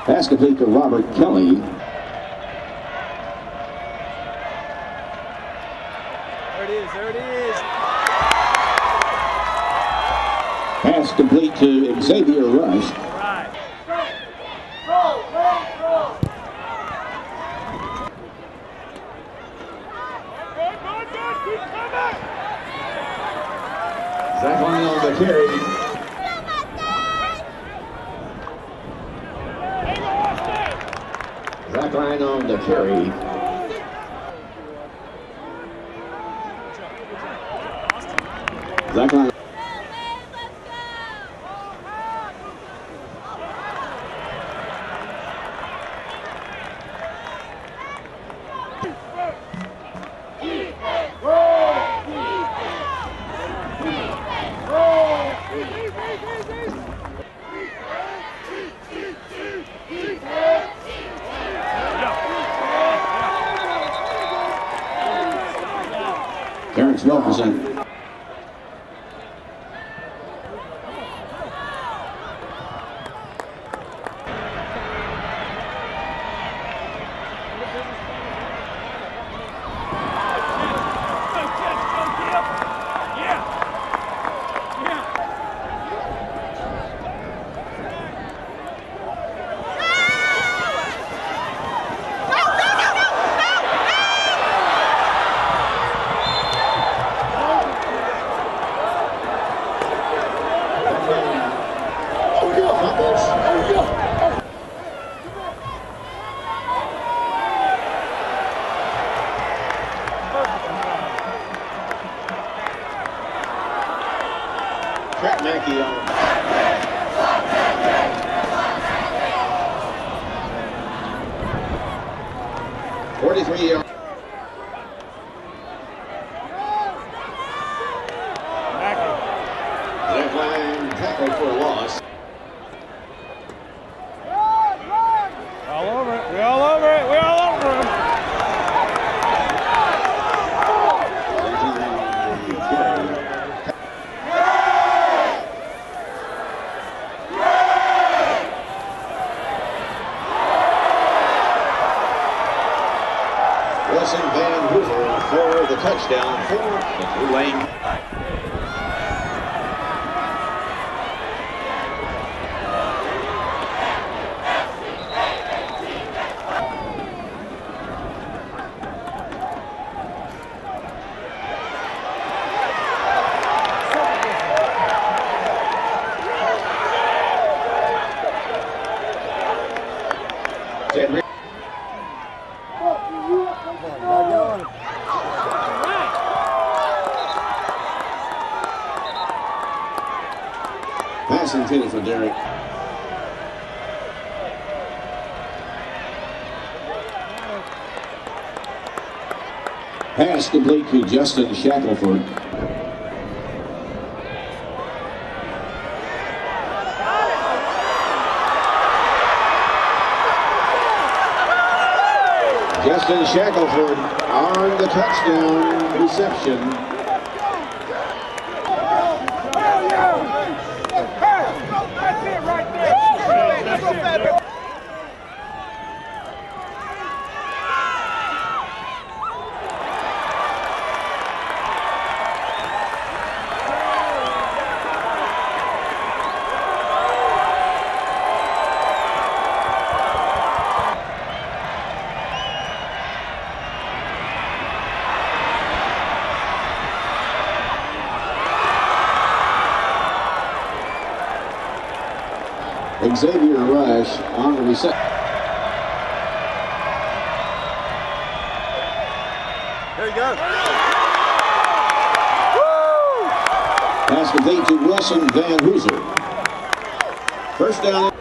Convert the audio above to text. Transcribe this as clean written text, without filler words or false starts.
Pass complete to Robert Kelly. There it is, there it is. Pass complete to Xavier Rush. Right. Zach Line on the carry. Zach Line on the carry. Zach Line. Terrence Wilkerson. Trent Mackey on 43 yards. Zach Line tackle for a loss. All over it, we all over it, we all over him. Wilson Van Hoover for the touchdown for the Tulane. Pass intended for Derek. Pass complete to Justin Shackelford. Justin Shackelford on the touchdown reception. Xavier Rush on the reception. There you go. Pass complete to Wilson Van Hooser. First down.